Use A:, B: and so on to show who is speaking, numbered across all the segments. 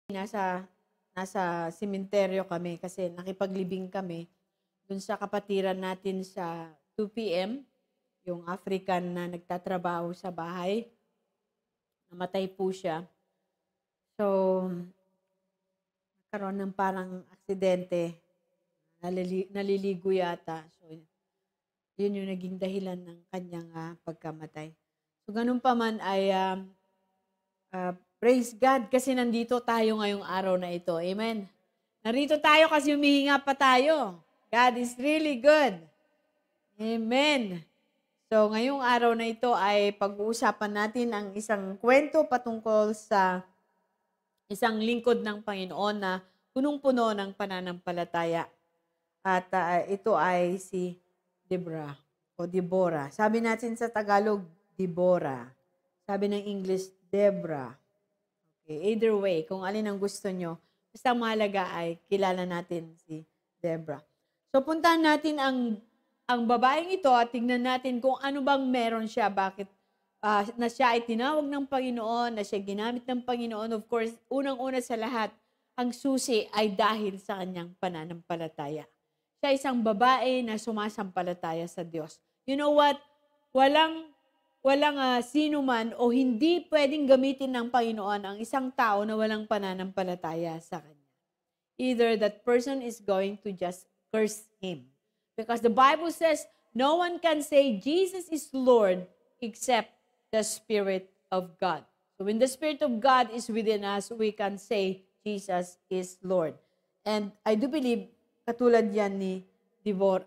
A: nasa sementeryo kami kasi nakipaglibing kami dun sa kapatiran natin sa 2 p.m. Yung African na nagtatrabaho sa bahay. Namatay po siya. So, nagkaroon ng parang aksidente. Naliligo yata. So, yun yung naging dahilan ng kanyang pagkamatay. So, ganun pa man ay praise God kasi nandito tayo ngayong araw na ito. Amen. Narito tayo kasi humihinga pa tayo. God is really good. Amen. So, ngayong araw na ito ay pag-uusapan natin ang isang kwento patungkol sa isang lingkod ng Panginoon na punong-puno ng pananampalataya. At ito ay si Deborah o Deborah. Sabi natin sa Tagalog, Deborah. Sabi ng English, Deborah. Okay, either way, kung alin ang gusto nyo, basta mahalaga ay kilala natin si Deborah. So, puntahan natin ang babaeng ito at tingnan natin kung ano bang meron siya, bakit na siya ay tinawag ng Panginoon, na siya ginamit ng Panginoon. Of course, unang-una sa lahat, ang susi ay dahil sa kanyang pananampalataya. Siya isang babae na sumasampalataya sa Diyos. You know what? Walang sino man o hindi pwedeng gamitin ng Panginoon ang isang tao na walang pananampalataya sa Kanya. Either that person is going to just curse him. Because the Bible says, no one can say Jesus is Lord except the Spirit of God. So when the Spirit of God is within us, we can say Jesus is Lord. And I do believe, katulad yan ni Deborah.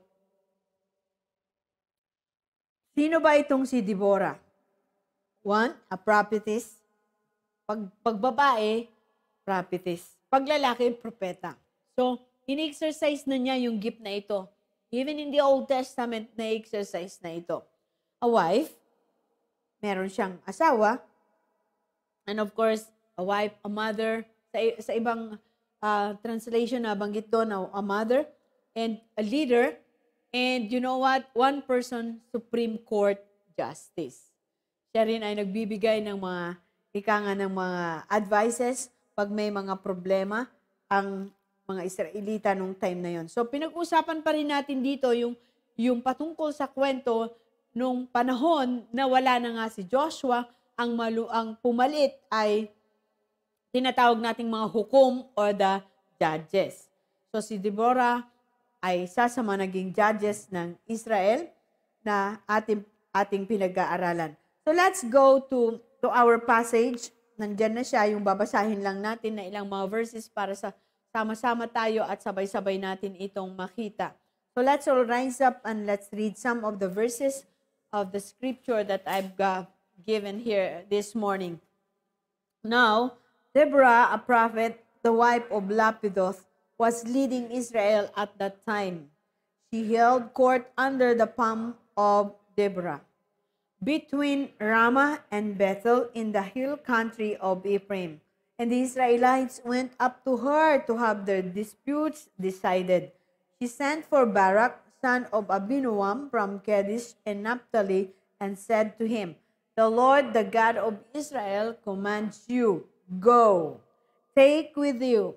A: Sino ba itong si Deborah? One, a prophetess. Pag babae, prophetess. Pag lalaki, propeta. So, in-exercise na niya yung gift na ito. Even in the Old Testament, na-exercise na ito. A wife, meron siyang asawa, and of course, a wife, a mother. Sa ibang translation na banggit doon, a mother, and a leader, and you know what? One person, Supreme Court Justice. Siya rin ay nagbibigay ng mga ng mga advices pag may mga problema ang mga Israelita nung time na yon. So, pinag-usapan pa rin natin dito yung patungkol sa kwento nung panahon na wala na nga si Joshua, ang pumalit ay tinatawag nating mga hukom or the judges. So, si Deborah ay isa sa mga naging judges ng Israel na ating pinag-aaralan. So, let's go to our passage. Nandyan na siya, yung babasahin lang natin na ilang mga verses para sa sama-sama tayo at sabay-sabay natin itong makita. So let's all rise up and let's read some of the verses of the scripture that I've given here this morning. Now, Deborah, a prophet, the wife of Lapidoth, was leading Israel at that time. She held court under the palm of Deborah, between Ramah and Bethel in the hill country of Ephraim. And the Israelites went up to her to have their disputes decided. She sent for Barak, son of Abinoam, from Kadesh and Naphtali, and said to him, The Lord, the God of Israel, commands you, go, take with you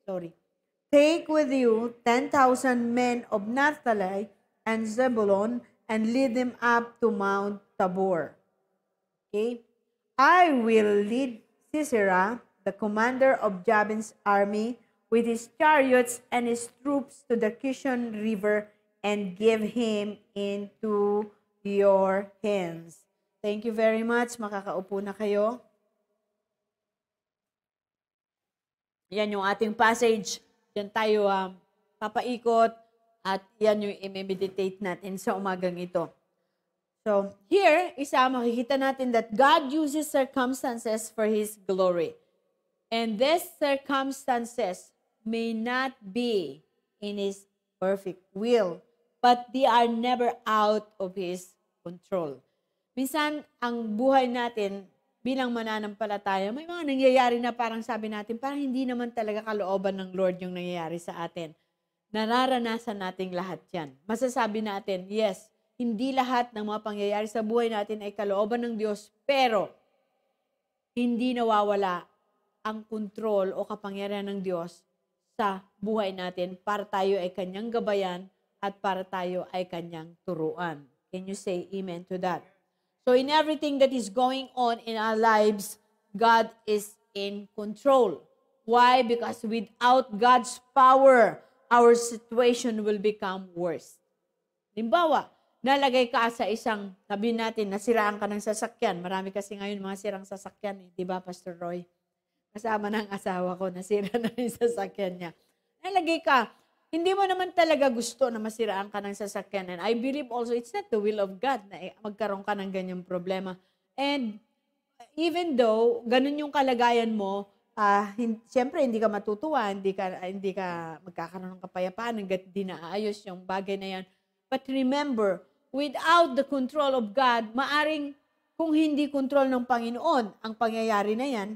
A: 10,000 men of Naphtali and Zebulun, and lead them up to Mount Tabor. Okay? I will lead Sisera, the commander of Jabin's army, with his chariots and his troops to the Kishon River, and give him into your hands. Thank you very much. Makakaupo na kayo. Yan yung ating passage. Yan tayo papaikot at yan yung i-meditate natin sa umagang ito. So, here, makikita natin that God uses circumstances for His glory. And these circumstances may not be in His perfect will, but they are never out of His control. Minsan, ang buhay natin bilang mananampalataya, may mga nangyayari na parang sabi natin, parang hindi naman talaga kalooban ng Lord yung nangyayari sa atin. Nararanasan nating lahat yan. Masasabi natin, yes, hindi lahat ng mga pangyayari sa buhay natin ay kalooban ng Diyos, pero hindi nawawala ang kontrol o kapangyarihan ng Diyos sa buhay natin para tayo ay kanyang gabayan at para tayo ay kanyang turuan. Can you say amen to that? So in everything that is going on in our lives, God is in control. Why? Because without God's power, our situation will become worse. Halimbawa, nalagay ka sa isang, sabihin natin, nasiraan ka ng sasakyan. Marami kasi ngayon mga sirang sasakyan. Di ba, Pastor Roy? Kasama ng asawa ko, nasira na yung sasakyan niya. Nalagay ka, hindi mo naman talaga gusto na masiraan ka ng sasakyan. And I believe also it's not the will of God na magkaroon ka ng ganyang problema. And even though ganun yung kalagayan mo, siyempre hindi ka matutuwa, hindi ka magkakaroon ng kapayapaan hangga't di naayos yung bagay na yan. But remember, without the control of God, maaring kung hindi control ng Panginoon, ang pangyayari na yan,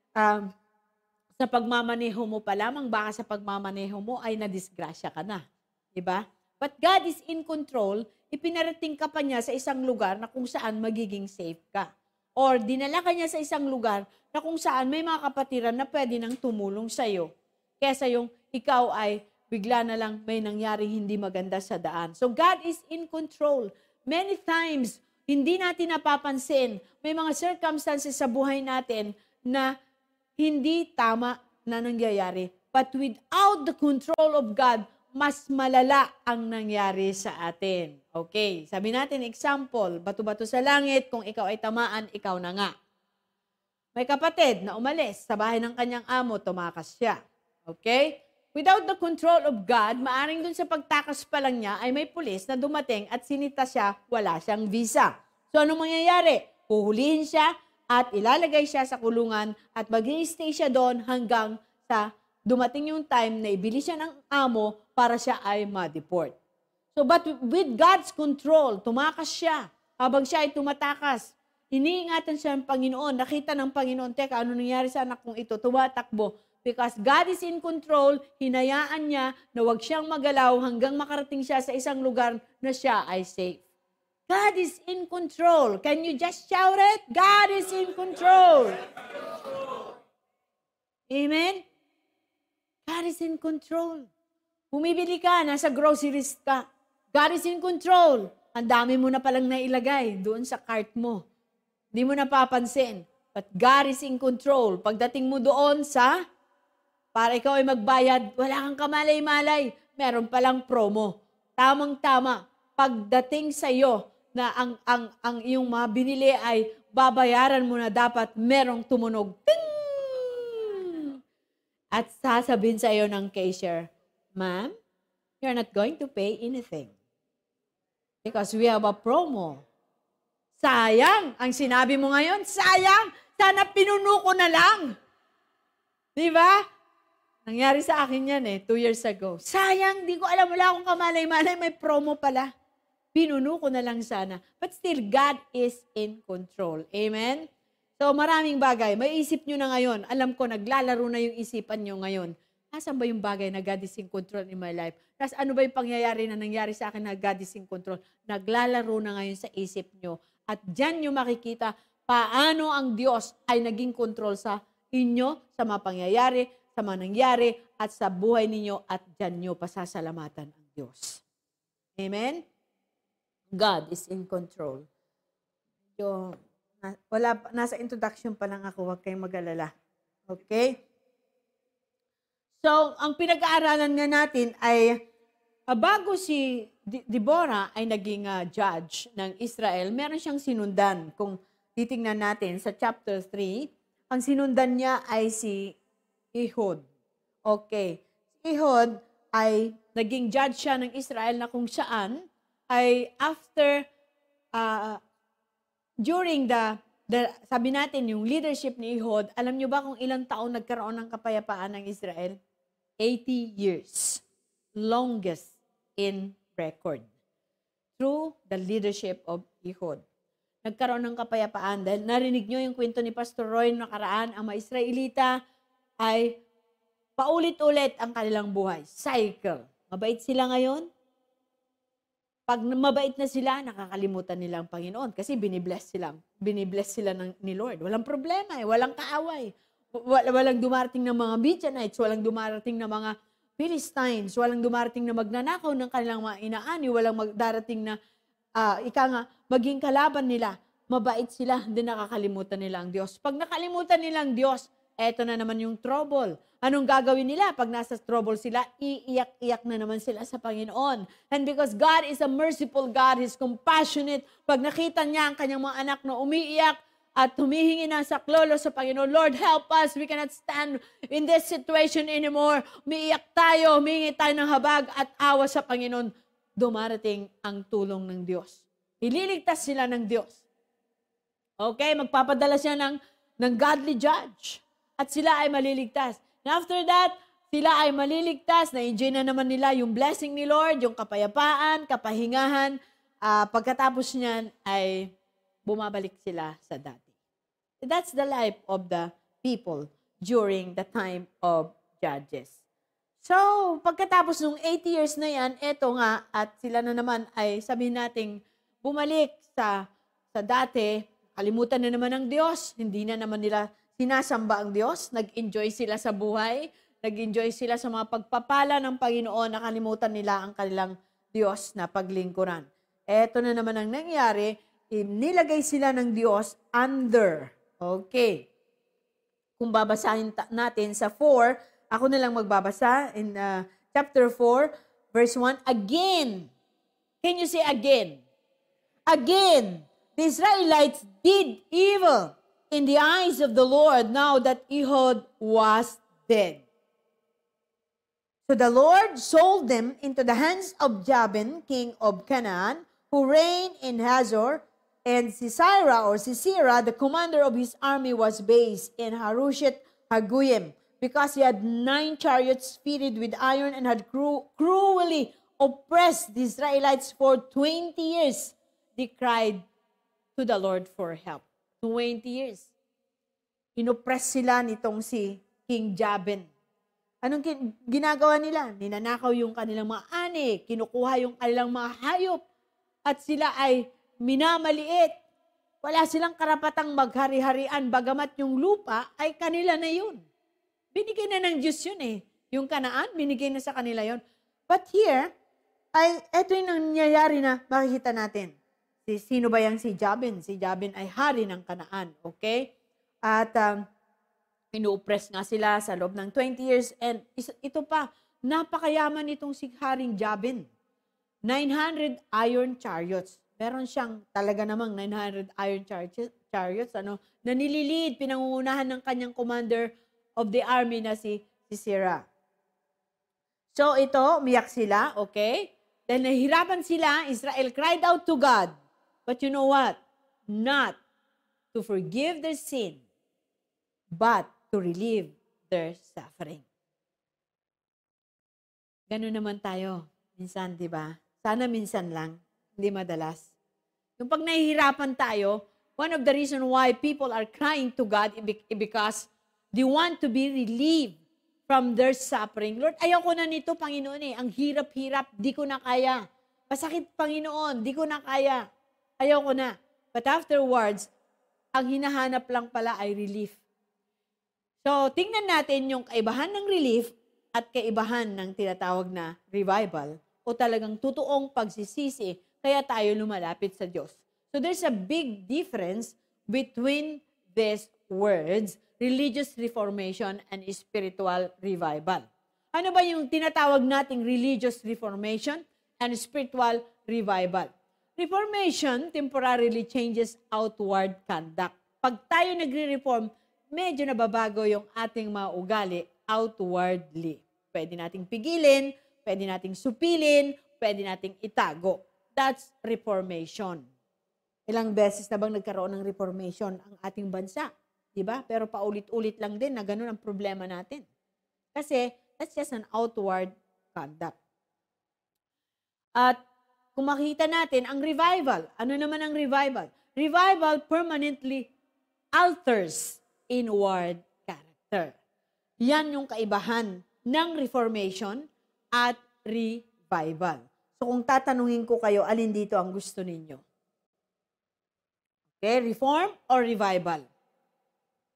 A: sa pagmamaneho mo pa lamang, baka sa pagmamaneho mo ay nadisgrasya ka na. Diba? But God is in control, ipinarating ka pa niya sa isang lugar na kung saan magiging safe ka. Or dinala ka niya sa isang lugar na kung saan may mga kapatiran na pwede nang tumulong sa'yo. Kesa yung ikaw ay bigla na lang may nangyaring hindi maganda sa daan. So God is in control. Many times, hindi natin napapansin, may mga circumstances sa buhay natin na hindi tama na nangyayari. But without the control of God, mas malala ang nangyari sa atin. Okay, sabi natin, example, bato-bato sa langit, kung ikaw ay tamaan, ikaw na nga. May kapatid na umalis sa bahay ng kanyang amo, tumakas siya. Okay? Without the control of God, maaring dun sa pagtakas pa lang niya ay may pulis na dumating at sinita siya, wala siyang visa. So anong mangyayari? Huhulihin siya, at ilalagay siya sa kulungan at mag-i-stay siya doon hanggang sa dumating yung time na ibili siya ng amo para siya ay ma-deport. So, but with God's control, tumakas siya. Habang siya ay tumatakas, iniingatan siya ng Panginoon. Nakita ng Panginoon, teka, ano nangyari sa anak kong ito? Tumatakbo. Because God is in control, hinayaan niya na huwag siyang magalaw hanggang makarating siya sa isang lugar na siya ay safe. God is in control. Can you just shout it? God is in control. Amen? God is in control. Bumibili ka, nasa groceries ka. God is in control. Ang dami mo na palang nailagay doon sa cart mo. Hindi mo napapansin. But God is in control. Pagdating mo doon para ikaw ay magbayad, wala kang kamalay-malay. Meron palang promo. Tamang-tama. Pagdating sa iyo, na ang iyong mga binili ay babayaran mo na dapat merong tumunog. Ting! At sasabihin sa iyo ng cashier, ma'am, you're not going to pay anything. Because we have a promo. Sayang! Ang sinabi mo ngayon, sayang! Sana pinuno ko na lang. Di ba? Nangyari sa akin yan 2 years ago. Sayang, di ko alam, wala akong kamalay-malay, may promo pala. Pinuno ko na lang sana. But still, God is in control. Amen? So, maraming bagay. May isip nyo na ngayon. Alam ko, naglalaro na yung isipan nyo ngayon. Nasaan ba yung bagay na God is in control in my life? Tapos ano ba yung pangyayari na nangyari sa akin na God is in control? Naglalaro na ngayon sa isip nyo. At dyan nyo makikita paano ang Diyos ay naging control sa inyo, sa mga pangyayari, sa mga nangyari, at sa buhay ninyo, at dyan nyo pasasalamatan ang Diyos. Amen? God is in control. Nasa introduction pa lang ako, huwag kayong mag-alala. Okay? So, ang pinag-aaralan nga natin ay, bago si Deborah ay naging judge ng Israel, meron siyang sinundan. Kung titingnan natin sa chapter 3, ang sinundan niya ay si Ehud. Okay. Si Ehud ay naging judge siya ng Israel na kung saan ay after, during sabi natin, yung leadership ni Ehud, alam nyo ba kung ilang taon nagkaroon ng kapayapaan ng Israel? 80 years. Longest in record. Through the leadership of Ehud. Nagkaroon ng kapayapaan dahil narinig nyo yung kwento ni Pastor Roy nakaraan, ang mga Israelita ay paulit-ulit ang kanilang buhay. Cycle. Mabait sila ngayon? Pag mabait na sila, nakakalimutan nila ang Panginoon kasi binibless sila ni Lord. Walang problema walang kaaway. walang dumarating ng mga Midianites, walang dumarating ng mga Philistines, walang dumarating na magnanakaw ng kanilang mga inaani, walang darating na, maging kalaban nila. Mabait sila, hindi nakakalimutan nila ang Diyos. Pag nakalimutan nila ang Diyos, eto na naman yung trouble. Anong gagawin nila? Pag nasa trouble sila, iiyak-iyak na naman sila sa Panginoon. And because God is a merciful God, He's compassionate, pag nakita niya ang kanyang mga anak na umiiyak at humihingi ng saklolo sa Panginoon, Lord, help us. We cannot stand in this situation anymore. Umiiyak tayo, humingi tayo ng habag at awa sa Panginoon. Dumarating ang tulong ng Diyos. Ililigtas sila ng Diyos. Okay, magpapadala siya ng godly judge. At sila ay maliligtas. And after that, sila ay maliligtas. Na-enjoy na naman nila yung blessing ni Lord, yung kapayapaan, kapahingahan. Pagkatapos niyan ay bumabalik sila sa dati. That's the life of the people during the time of Judges. So, pagkatapos ng 80 years na yan, eto nga, at sila na naman ay sabihin nating bumalik sa dati, kalimutan na naman ng Diyos, hindi na naman nila sinasamba ang Diyos, nag-enjoy sila sa buhay, nag-enjoy sila sa mga pagpapala ng Panginoon, nakalimutan nila ang kanilang Diyos na paglingkuran. Eto na naman ang nangyari, nilagay sila ng Diyos under. Okay. Kung babasahin natin sa 4, ako na lang magbabasa in chapter 4, verse 1. Again. Can you say again? Again. The Israelites did evil in the eyes of the Lord now that Ehud was dead. So the Lord sold them into the hands of Jabin, king of Canaan, who reigned in Hazor, and Sisera, the commander of his army, was based in Harusheth Haguyim, because he had 9 chariots fitted with iron and had cruelly oppressed the Israelites for 20 years. They cried to the Lord for help. 20 years. Inoppress sila nitong si King Jabin. Anong ginagawa nila? Ninanakaw yung kanilang mga ani, kinukuha yung kanilang mga hayop, at sila ay minamaliit. Wala silang karapatang maghari-harian, bagamat yung lupa ay kanila na yun. Binigay na ng Diyos yun eh. Yung Kanaan, binigay na sa kanila yun. But here, ito yung nangyayari na makikita natin. Sino ba yung si Jabin? Si Jabin ay hari ng Kanaan. Okay? At inu-oppress nga sila sa loob ng 20 years. And ito pa, napakayaman itong si Haring Jabin. 900 iron chariots. Meron siyang talaga namang 900 iron chariots. Na nililid, pinangungunahan ng kanyang commander of the army na si Sisera. So ito, umiyak sila, okay? Then nahihirapan sila, Israel cried out to God. But you know what? Not to forgive their sin, but to relieve their suffering. Ganun naman tayo. Minsan, di ba? Sana minsan lang, hindi madalas. Yung pag nahihirapan tayo, one of the reason why people are crying to God because they want to be relieved from their suffering. Lord, ayoko na nito, Panginoon eh. Ang hirap-hirap, di ko na kaya. Masakit, Panginoon, di ko na kaya. Ayoko na. But afterwards, ang hinahanap lang pala ay relief. So, tingnan natin yung kaibahan ng relief at kaibahan ng tinatawag na revival o talagang totoong pagsisisi kaya tayo lumalapit sa Diyos. So, there's a big difference between these words, religious reformation and spiritual revival. Ano ba yung tinatawag nating religious reformation and spiritual revival? Reformation temporarily changes outward conduct. Pag tayo nagre-reform, medyo nababago yung ating mga ugali outwardly. Pwede nating pigilin, pwede nating supilin, pwede nating itago. That's reformation. Ilang beses na bang nagkaroon ng reformation ang ating bansa? Diba? Pero paulit-ulit lang din na ganun ang problema natin. Kasi that's just an outward conduct. At kung makita natin, ang revival, ano naman ang revival? Revival permanently alters inward character. Yan yung kaibahan ng reformation at revival. So kung tatanungin ko kayo, alin dito ang gusto ninyo? Okay, reform or revival?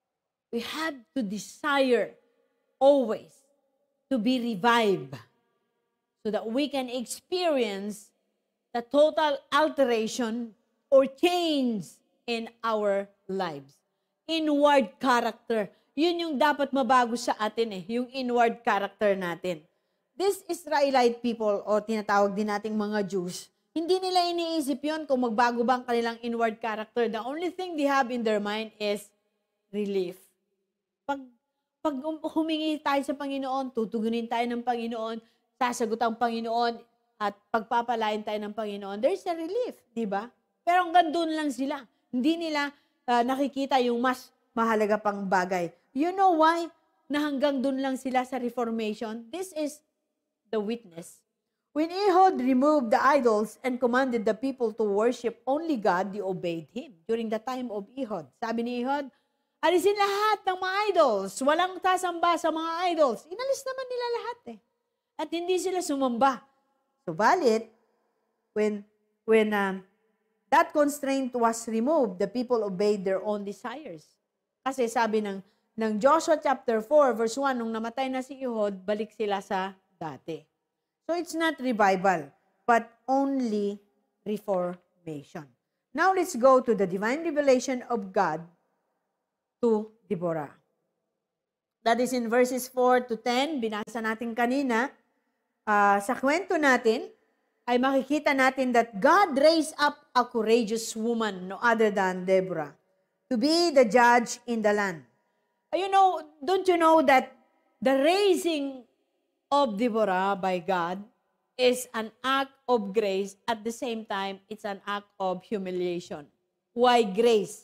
A: We have to desire always to be revived so that we can experience the total alteration or change in our lives. Inward character. Yun yung dapat mabago sa atin yung inward character natin. These Israelite people, o tinatawag din nating mga Jews, hindi nila iniisip yun kung magbago ba ang kanilang inward character. The only thing they have in their mind is relief. Pag humingi tayo sa Panginoon, tutugunin tayo ng Panginoon, sasagot ang Panginoon, at pagpapalain tayo ng Panginoon, there's a relief, di ba? Pero hanggang doon lang sila. Hindi nila nakikita yung mas mahalaga pang bagay. You know why? Na hanggang doon lang sila sa Reformation? This is the witness. When Ehud removed the idols and commanded the people to worship only God, they obeyed him. During the time of Ehud, sabi ni Ehud, alisin lahat ng mga idols. Walang sasamba sa mga idols. Inalis naman nila lahat At hindi sila sumamba. Subalit, when that constraint was removed, the people obeyed their own desires. Kasi sabi ng Joshua chapter 4, verse 1, nung namatay na si Ehud, balik sila sa dati. So it's not revival, but only reformation. Now let's go to the divine revelation of God to Deborah. That is in verses 4 to 10. Binasa natin kanina. Sa kwento natin, ay makikita natin that God raised up a courageous woman, no other than Deborah, to be the judge in the land. Don't you know that the raising of Deborah by God is an act of grace, at the same time, it's an act of humiliation. Why grace?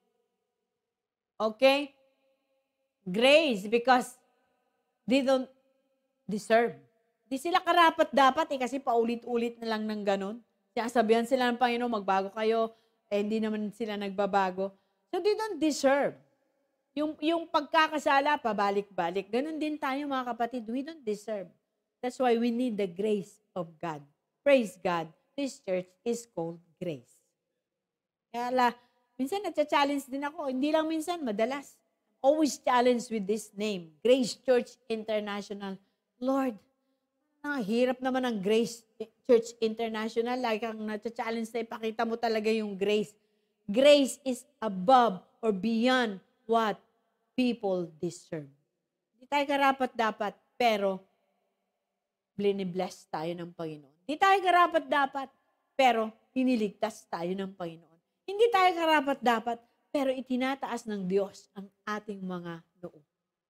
A: Okay? Grace, because they don't deserve. Di sila karapat-dapat kasi paulit-ulit na lang ng ganun. Sasabihan sila ng Panginoon, magbago kayo, hindi naman sila nagbabago. So they don't deserve. Yung pagkakasala, pabalik-balik. Ganun din tayo mga kapatid, we don't deserve. That's why we need the grace of God. Praise God. This church is called grace. Kaya minsan nagcha-challenge din ako. Hindi lang minsan, madalas. Always challenged with this name, Grace Church International. Lord, hirap naman ang Grace Church International. Lagi kang nagcha-challenge na ipakita mo talaga yung grace. Grace is above or beyond what people deserve. Hindi tayo karapat-dapat, pero bless tayo ng Panginoon. Hindi tayo karapat-dapat, pero hiniligtas tayo ng Panginoon. Hindi tayo karapat-dapat, pero itinataas ng Diyos ang ating mga noo.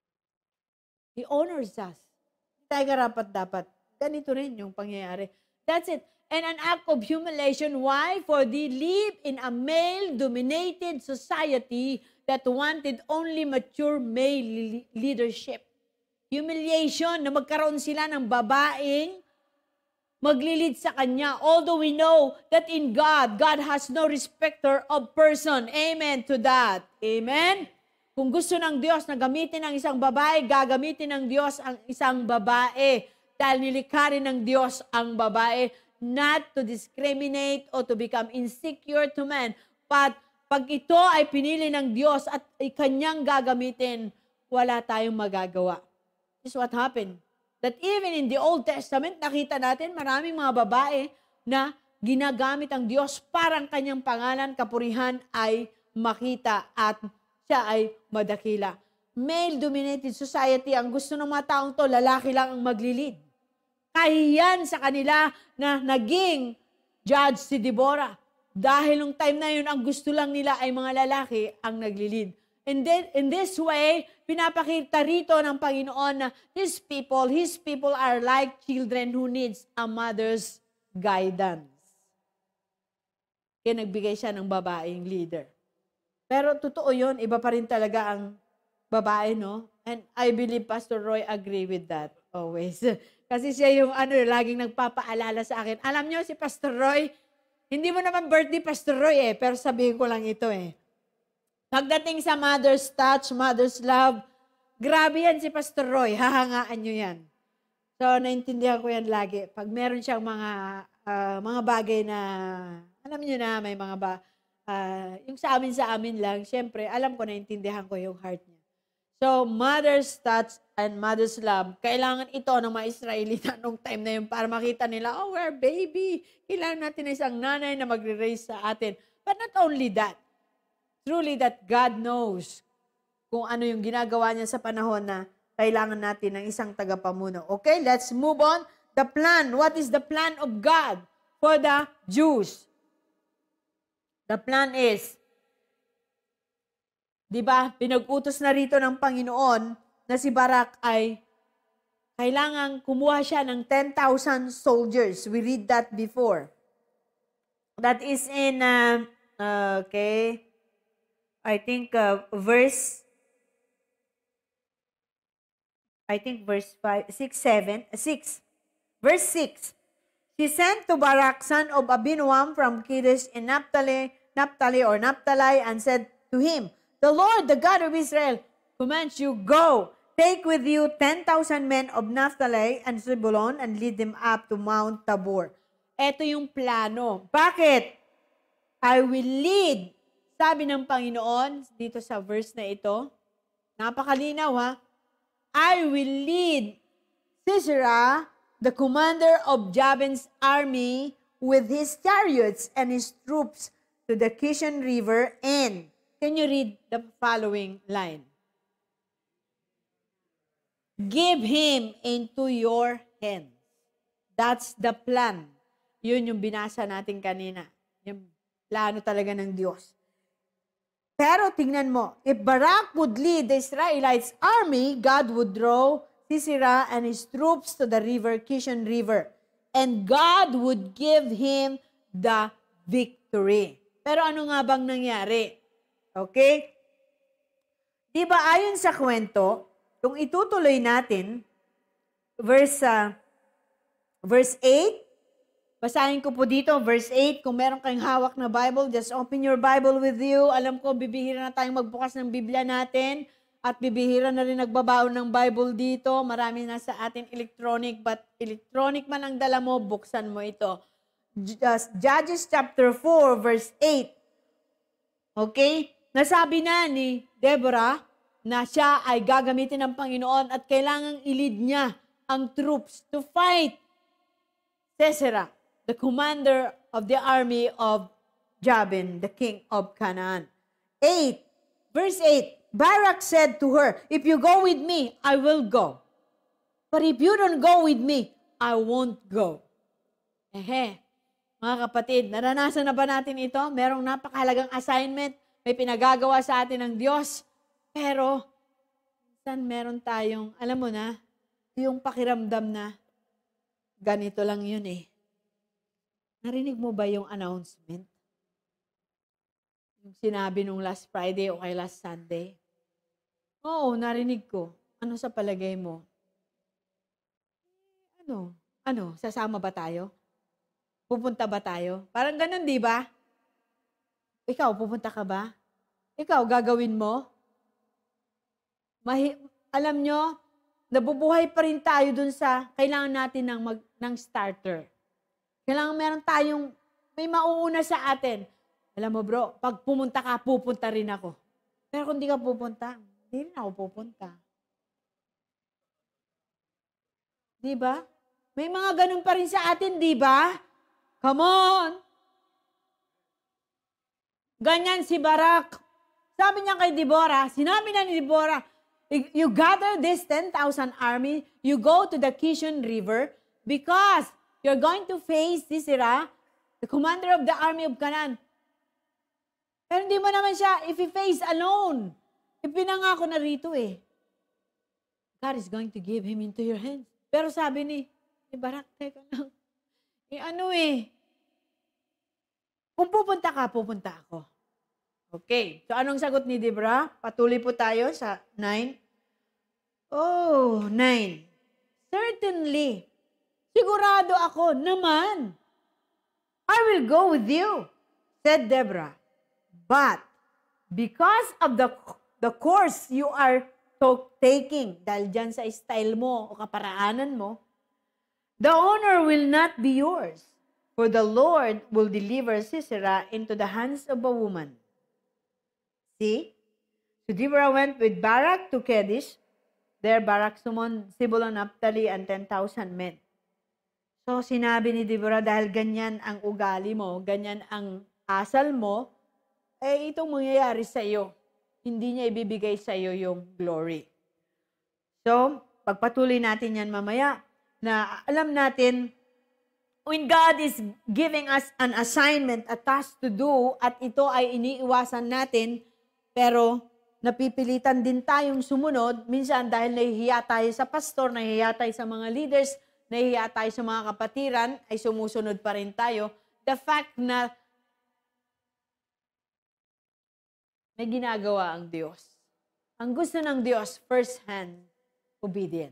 A: He honors us. Hindi tayo karapat-dapat. Ganito rin yung pangyayari. That's it. And an act of humiliation. Why? For they live in a male-dominated society that wanted only mature male leadership. Humiliation na magkaroon sila ng babaeng maglilid sa kanya. Although we know that in God has no respecter of person. Amen to that. Amen? Kung gusto ng Diyos na gamitin ang isang babae, gagamitin ng Diyos ang isang babae. Dahil nilikha rin ng Diyos ang babae, not to discriminate or to become insecure to men. But pag ito ay pinili ng Diyos at kanyang gagamitin, wala tayong magagawa. This is what happened. That even in the Old Testament, nakita natin maraming mga babae na ginagamit ang Diyos parang kanyang pangalan, kapurihan ay makita at siya ay madakila. Male-dominated society, ang gusto ng mga taong to, lalaki lang ang maglilid. Kahiyan sa kanila na naging judge si Deborah. Dahil nung time na yun, ang gusto lang nila ay mga lalaki ang naglilid. And then, in this way, pinapakita rito ng Panginoon na His people are like children who needs a mother's guidance. Kaya nagbigay siya ng babaeng leader. Pero totoo yun, iba pa rin talaga ang babae, no? And I believe Pastor Roy agree with that always. Kasi siya yung laging nagpapaalala sa akin. Alam nyo, si Pastor Roy, hindi mo naman birthday Pastor Roy pero sabihin ko lang ito Pagdating sa mother's touch, mother's love, grabe yan si Pastor Roy, hahangaan nyo yan. So, naintindihan ko yan lagi. Pag meron siyang mga bagay na, alam nyo na, may mga yung sa amin lang, syempre, alam ko, naintindihan ko yung heart niya. So, mother's touch and mother's love, kailangan ito ng mga Israelita nung time na yun para makita nila, oh, we're baby. Kailangan natin na isang nanay na magre-raise sa atin. But not only that, truly that God knows kung ano yung ginagawa niya sa panahon na kailangan natin ng isang tagapamuno. Okay, let's move on. The plan. What is the plan of God for the Jews? The plan is, di ba, pinag-utos na rito ng Panginoon na si Barak ay kailangan kumuha siya ng 10,000 soldiers. We read that before. That is in, I think verse 5, 6, 7, 6. Verse 6. He sent to Barak, son of Abinoam from Kadesh in Naphtali, and said to him, the Lord, the God of Israel, commands you, go, take with you 10,000 men of Naphtali and Zebulun and lead them up to Mount Tabor. Ito yung plano. Bakit? I will lead. Sabi ng Panginoon dito sa verse na ito, napakalinaw ha, I will lead Sisera, the commander of Jabin's army, with his chariots and his troops to the Kishon River, and can you read the following line? Give him into your hands. That's the plan. Yun yung binasa natin kanina. Yung plano talaga ng Diyos. Pero tingnan mo, if Barak would lead the Israelites' army, God would draw Sisera and his troops to the river, Kishon River. And God would give him the victory. Pero ano nga bang nangyari? Okay? Diba ayon sa kwento, kung itutuloy natin, verse 8, basahin ko po dito, verse 8, kung meron kayong hawak na Bible, just open your Bible with you. Alam ko, bibihira na tayong magbukas ng Biblia natin, at bibihira na rin nagbabaon ng Bible dito. Marami na sa atin electronic, but electronic man ang dala mo, buksan mo ito. Judges chapter 4, verse 8. Okay? Nasabi na ni Deborah na siya ay gagamitin ng Panginoon at kailangang i-lead niya ang troops to fight Sisera, the commander of the army of Jabin, the king of Canaan. 8, verse 8, Barak said to her, if you go with me, I will go. But if you don't go with me, I won't go. Mga kapatid, naranasan na ba natin ito? Merong napakahalagang assignment, may pinagagawa sa atin ng Diyos. Pero, minsan meron tayong, alam mo na, yung pakiramdam na, ganito lang yun eh. Narinig mo ba yung announcement? Yung sinabi nung last Friday o kay last Sunday? Oo, narinig ko. Ano sa palagay mo? Ano? Sasama ba tayo? Pupunta ba tayo? Parang ganun, di ba? Ikaw, pupunta ka ba? Ikaw, gagawin mo? Alam nyo, nabubuhay pa rin tayo dun sa kailangan natin ng starter. Kailangan meron tayong, may mauuna sa atin. Alam mo bro, pag pumunta ka, pupunta rin ako. Pero kung di ka pupunta, hindi rin ako pupunta. Di ba? May mga ganun pa rin sa atin, di ba? Come on! Ganyan si Barak. Sabi niya kay Deborah, sinabi na ni Deborah, you gather this 10,000 army, you go to the Kishon River, because you're going to face Sisera, the commander of the army of Canaan. Pero hindi mo naman siya if-face alone. Ipinangako na rito eh. God is going to give him into your hands. Pero sabi ni Barak, teka lang. Kung pupunta ka, pupunta ako. Okay. So, anong sagot ni Deborah? Patuloy po tayo sa 9. 9. Certainly. Sigurado ako naman. I will go with you, said Deborah. But, because of the course you are taking, dahil dyan sa style mo o kaparaanan mo, the honor will not be yours, for the Lord will deliver Sisera into the hands of a woman. See? So Deborah went with Barak to Kadesh. There Barak summoned Zebulun, Naphtali, and 10,000 men. So sinabi ni Deborah, dahil ganyan ang ugali mo, ganyan ang asal mo, itong mangyayari sa iyo. Hindi niya ibibigay sa iyo yung glory. So, pagpatuloy natin yan mamaya, na alam natin, when God is giving us an assignment, a task to do, at ito ay iniiwasan natin, pero napipilitan din tayong sumunod, minsan dahil nahihiya tayo sa pastor, nahihiya tayo sa mga leaders, nahihiya tayo sa mga kapatiran, ay sumusunod pa rin tayo. The fact na may ginagawa ang Diyos. Ang gusto ng Diyos, first-hand obedience.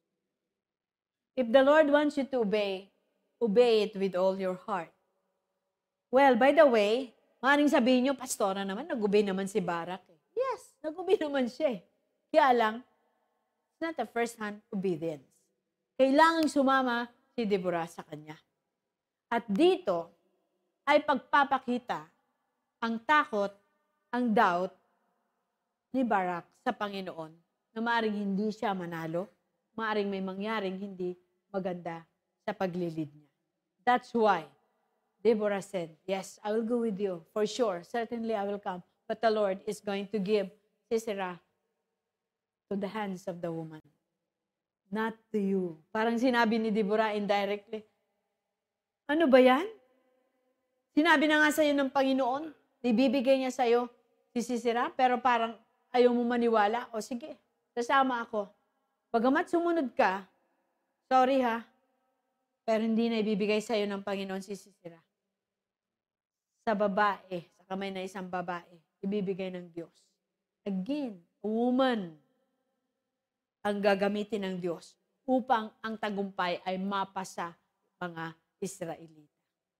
A: If the Lord wants you to obey, obey it with all your heart. Well, by the way, maaaring sabihin nyo, pastora naman, nag-obey naman si Barak. Yes, nag-obey naman siya. Kaya lang, it's not a first-hand obedience. Kailangang sumama si Deborah sa kanya. At dito ay pagpapakita ang takot, ang doubt ni Barak sa Panginoon na maaaring hindi siya manalo, maaaring may mangyaring hindi maganda sa paglilid niya. That's why Deborah said, yes, I will go with you. For sure, certainly I will come. But the Lord is going to give Sisera to the hands of the woman. Not to you. Parang sinabi ni Deborah indirectly, ano ba yan? Sinabi na nga sa'yo ng Panginoon, ibibigay niya sa'yo si Sisera, pero parang ayaw mo maniwala. O sige, sasama ako. Pagamat sumunod ka, sorry ha, pero hindi na ibibigay sa'yo ng Panginoon si Sisera. Sa babae, sa kamay na isang babae, ibibigay ng Diyos. Again, a woman ang gagamitin ng Diyos upang ang tagumpay ay mapasa mga Israelita.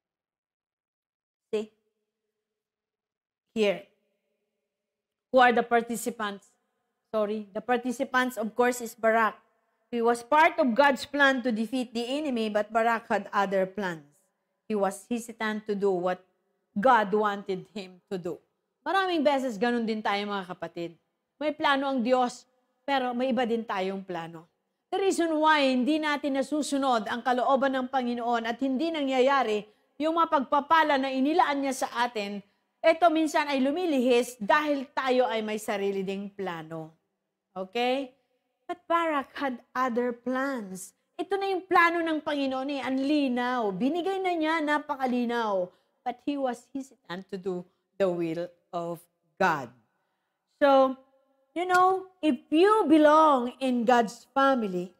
A: See? Here. Who are the participants? The participants, of course, is Barak. He was part of God's plan to defeat the enemy, but Barak had other plans. He was hesitant to do what God wanted him to do. Maraming beses ganun din tayo, mga kapatid. May plano ang Diyos, pero may iba din tayong plano. The reason why hindi natin nasusunod ang kalooban ng Panginoon at hindi nangyayari yung mga pagpapala na inilaan niya sa atin, ito minsan ay lumilihis dahil tayo ay may sarili ding plano. Okay? But Barak had other plans. Ito na yung plano ng Panginoon ang linaw. Binigay na niya, napakalinaw. But he was hesitant to do the will of God. So, you know, if you belong in God's family,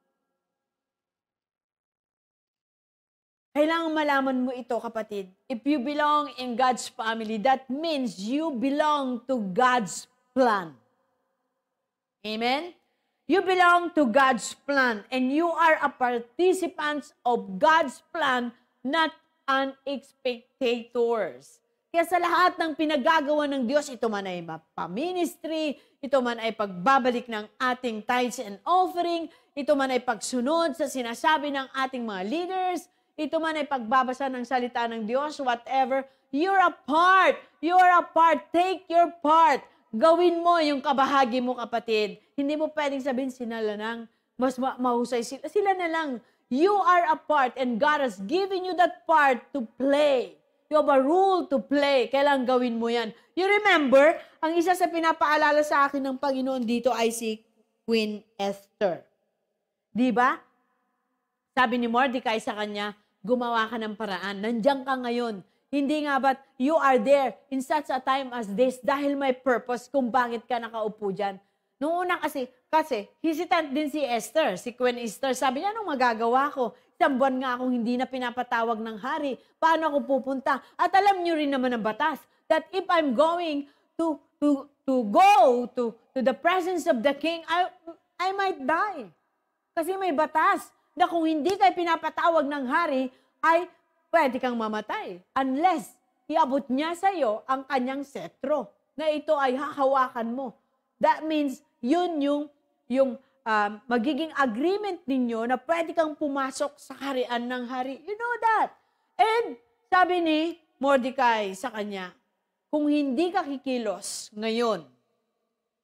A: kailangan malaman mo ito, kapatid. If you belong in God's family, that means you belong to God's plan. Amen? You belong to God's plan, and you are a participant of God's plan, not an spectators. Kaya sa lahat ng pinagagawa ng Diyos, ito man ay pa-ministry, ito man ay pagbabalik ng ating tithes and offering, ito man ay pagsunod sa sinasabi ng ating mga leaders, ito man ay pagbabasa ng salita ng Diyos, whatever, you're a part. Take your part. Gawin mo yung kabahagi mo, kapatid. Hindi mo pwedeng sabihin, sila lang, mas mahusay sila. Sila na lang. You are a part, and God has given you that part to play. You have a role to play. Kailangan gawin mo yan. You remember, ang isa sa pinapaalala sa akin ng Panginoon dito ay si Queen Esther. Di ba? Sabi ni Mordecai sa kanya, gumawa ka ng paraan. Nandiyan ka ngayon. Hindi nga ba't you are there in such a time as this dahil may purpose kung bakit ka nakaupo dyan. Noong una kasi hesitant din si Esther, si Queen Esther. Sabi niya, anong magagawa ko? Isang buwan nga akong hindi na pinapatawag ng hari. Paano ako pupunta? At alam niyo rin naman ang batas that if I'm going to go to the presence of the king, I might die. Kasi may batas na kung hindi kayo pinapatawag ng hari, ay pwede kang mamatay. Unless iabot niya sa iyo ang kanyang setro na ito ay hahawakan mo. That means yun yung magiging agreement ninyo na pwede kang pumasok sa harian ng hari. You know that. And sabi ni Mordecai sa kanya, kung hindi ka kikilos ngayon,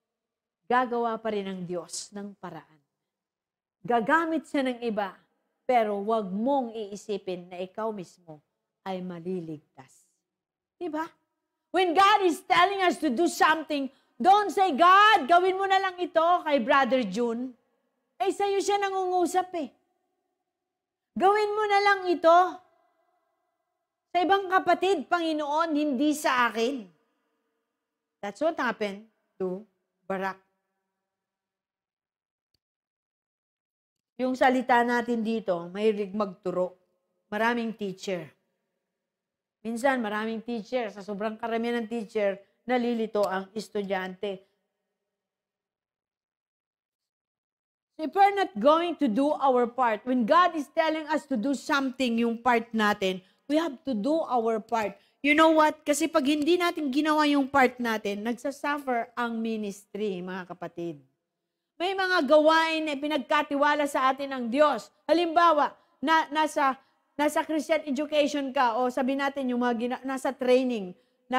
A: gagawa pa rin ng Diyos ng paraan. Gagamit siya ng iba, pero wag mong iisipin na ikaw mismo ay maliligtas. Diba? When God is telling us to do something, don't say, God, gawin mo na lang ito kay Brother June. Eh, sa'yo siya nangungusap eh. Gawin mo na lang ito sa ibang kapatid, Panginoon, hindi sa akin. That's what happened to Barak. Yung salita natin dito, mahilig magturo. Maraming teacher. Minsan, maraming teacher. Sa sobrang karamihan ng teacher, nalilito ang estudyante. So if we're not going to do our part, when God is telling us to do something, yung part natin, we have to do our part. You know what? Kasi pag hindi natin ginawa yung part natin, nagsasuffer ang ministry, mga kapatid. May mga gawain na pinagkatiwala sa atin ng Diyos. Halimbawa, nasa Christian education ka o sabi natin yung nasa training,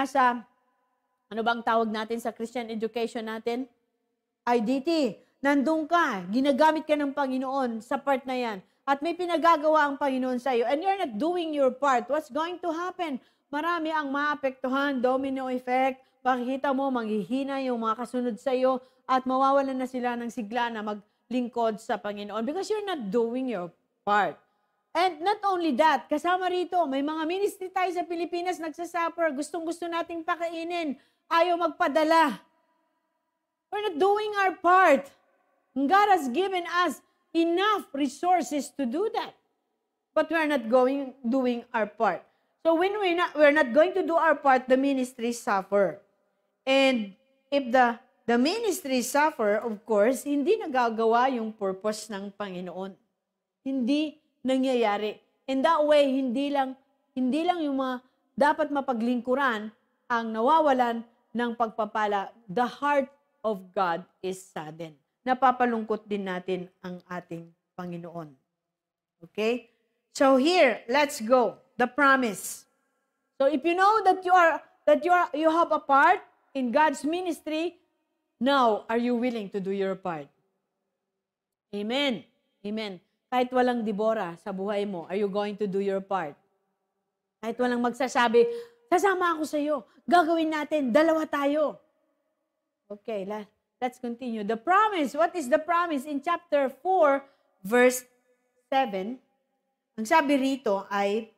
A: ano bang tawag natin sa Christian education natin? IDT. Nandun ka, ginagamit ka ng Panginoon sa part na yan. At may pinagagawa ang Panginoon sa iyo and you're not doing your part. What's going to happen? Marami ang maapektuhan, domino effect. Makikita mo, manghihina yung mga kasunod sa iyo at mawawalan na sila ng sigla na maglingkod sa Panginoon because you're not doing your part. And not only that, kasama rito, may mga ministry tayo sa Pilipinas nagsasuffer, gustong-gusto nating pakainin, ayaw magpadala. We're not doing our part. God has given us enough resources to do that. But we're not doing our part. So when we're not going to do our part, the ministry suffer. And if the ministry suffer, of course, hindi nagagawa yung purpose ng Panginoon. Hindi nangyayari. And that way, hindi lang yung mga dapat mapaglingkuran ang nawawalan ng pagpapala. The heart of God is saddened. Napapalungkot din natin ang ating Panginoon. Okay? So here, let's go. The promise. So if you know that you have a part in God's ministry, now are you willing to do your part? Amen. Amen. Kahit walang Deborah sa buhay mo, are you going to do your part? Kahit walang magsasabi, sasama ako sa iyo. Gagawin natin, dalawa tayo. Okay, let's continue. The promise, what is the promise? In chapter 4, verse 7, ang sabi rito ay,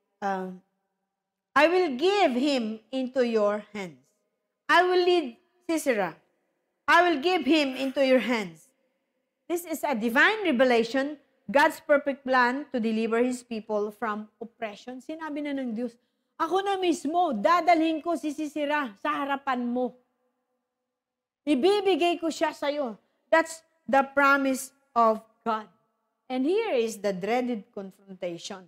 A: I will give him into your hands. I will lead Sisera. I will give him into your hands. This is a divine revelation, God's perfect plan to deliver His people from oppression. Sinabi na ng Diyos, ako na mismo, dadalhin ko si Sisera sa harapan mo. Ibibigay ko siya sa iyo. That's the promise of God. And here is the dreaded confrontation